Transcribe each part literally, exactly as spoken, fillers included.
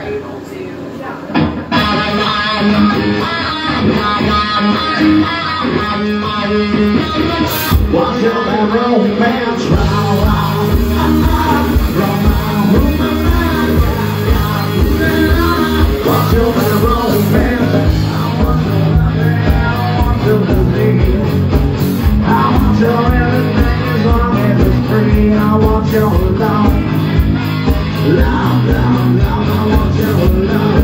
able to, yeah. Watch your romance round, round, round, watch your romance. I want your loving, I want your believe. I want your everything as long as it's free. I want your love, love, love, love. I want your love.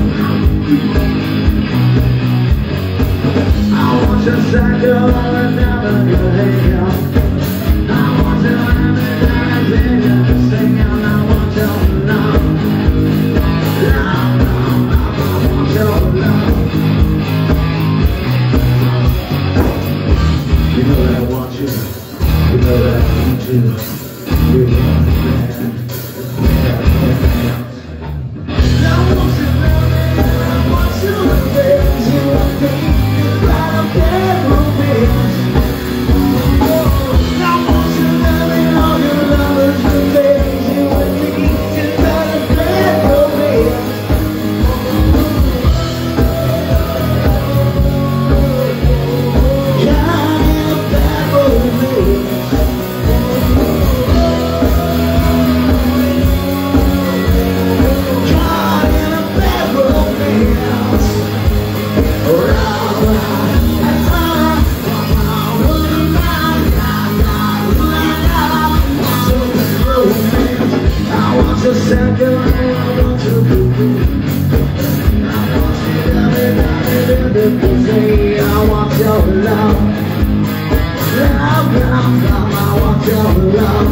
I want your cycle and never get enough. I want your everything in you singing. I want your love, love, love, love. I want your love. You know that I want you. You know that I need you. You want me, man. I want you, man. I want you, man. You want me. Right up there, romance. I want you, loving all your lovers, the things you and me. It's right up there, romance. I want your love, love, love, love. I want your love.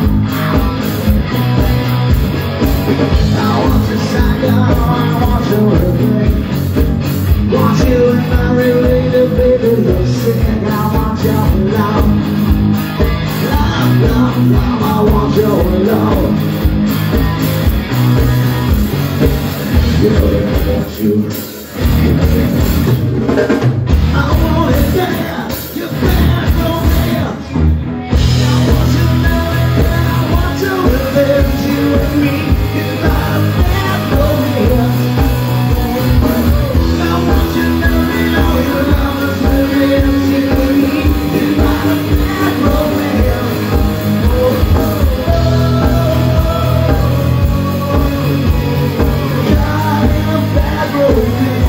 I want your cycle, I want your everything. Want you in my related baby, you're singing. I want your love, love, love, love. I want your love. You know that I want you. I want it there, your bad romance. I want you loving, I want your revenge. You and me, it's not a bad romance. I want you loving all your lovers' revenge. You and me, it's not a bad romance. God, in a bad romance.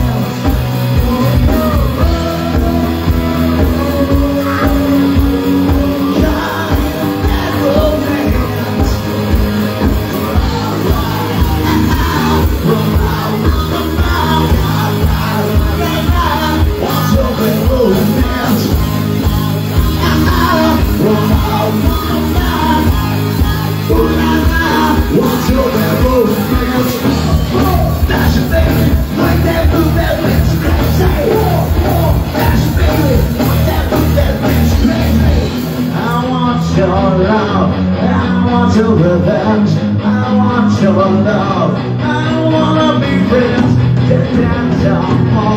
Your love, I want your revenge. I want your love, I wanna be friends. Get down, down,